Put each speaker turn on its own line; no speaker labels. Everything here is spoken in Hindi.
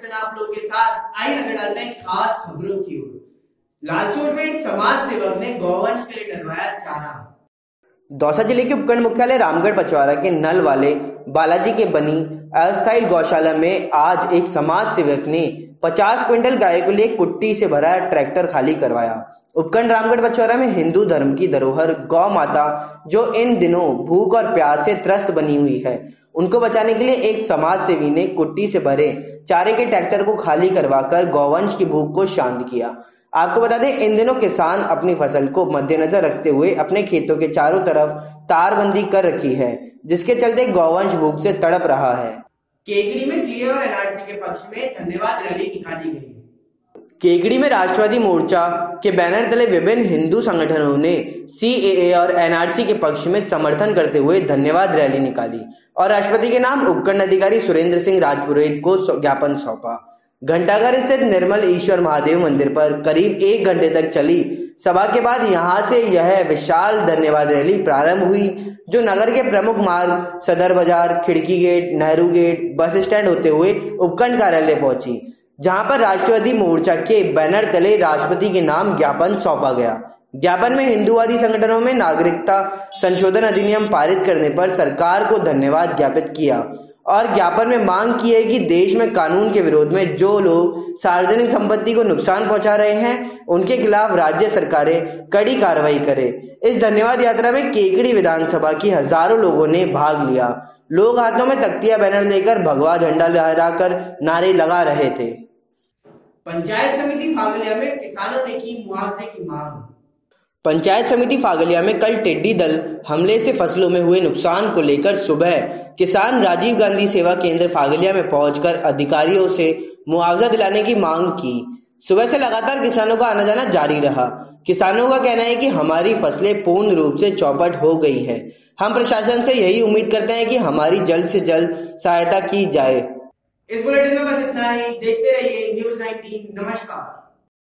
चिंतन आप लोग के साथ। आइए नजर डालते हैं खास खबरों की ओर। लालसोट में एक समाज सेवक ने गौवंश के लिए डलवाया चारा।
दौसा जिले के उपखंड मुख्यालय रामगढ़ पचवारा के नल वाले बालाजी के बनी अस्थायी गौशाला में आज एक समाज सेवक ने 50 क्विंटल गाय को लिए कुट्टी से भरा ट्रैक्टर खाली करवाया। उपखंड रामगढ़ पचवारा में हिंदू धर्म की धरोहर गौ माता जो इन दिनों भूख और प्यास से त्रस्त बनी हुई है, उनको बचाने के लिए एक समाज सेवी ने कुट्टी से भरे चारे के ट्रैक्टर को खाली करवाकर गौवंश की भूख को शांत किया। आपको बता दें, इन दिनों किसान अपनी फसल को मद्देनजर रखते हुए अपने खेतों के चारों तरफ तारबंदी कर रखी है, जिसके चलते गौवंश भूख से तड़प रहा है।
केकड़ी में सीए और एनआरसी के पक्ष में धन्यवाद रैली निकाली गई।
केकड़ी में राष्ट्रवादी मोर्चा के बैनर तले विभिन्न हिंदू संगठनों ने सीएए और एनआरसी के पक्ष में समर्थन करते हुए धन्यवाद रैली निकाली और राष्ट्रपति के नाम उपखंड अधिकारी सुरेंद्र सिंह राजपुरोहित को ज्ञापन सौंपा। घंटाघर स्थित निर्मल ईश्वर महादेव मंदिर पर करीब 1 घंटे तक चली सभा के बाद यहां से यह विशाल धन्यवाद रैली प्रारंभ हुई, जो नगर के प्रमुख मार्ग Sadar Bazaar, Khidki gate, Nehru gate, bus stand होते हुए उपखंड कार्यालय पहुंची, जहां पर राष्ट्रवादी मोर्चा के बैनर तले राष्ट्रपति के नाम ज्ञापन सौंपा गया। ज्ञापन में हिंदूवादी संगठनों में नागरिकता संशोधन अधिनियम पारित करने पर सरकार को धन्यवाद ज्ञापित किया और ज्ञापन में मांग की है कि देश में कानून के विरोध में जो लोग सार्वजनिक संपत्ति को नुकसान पहुंचा रहे हैं, उनके खिलाफ राज्य सरकारें कड़ी कार्रवाई करें। इस धन्यवाद यात्रा में केकड़ी विधानसभा की हजारों लोगों ने भाग लिया। लोग हाथों में तख्तिया बैनर लेकर भगवा झंडा लहराकर नारे लगा रहे थे।
पंचायत समिति फागलिया में किसानों ने की मुआवजे की मांग।
पंचायत समिति फागलिया में कल टिड्डी दल हमले से फसलों में हुए नुकसान को लेकर सुबह किसान राजीव गांधी सेवा केंद्र फागलिया में पहुंचकर अधिकारियों से मुआवजा दिलाने की मांग की। सुबह से लगातार किसानों का आना जाना जारी रहा। किसानों का कहना है कि हमारी फसलें पूर्ण रूप से चौपट हो गई हैं। हम प्रशासन से यही उम्मीद करते हैं कि हमारी जल्द से जल्द सहायता की जाए।
इस बुलेटिन में बस इतना ही। देखते रहिए न्यूज़ 19। नमस्कार।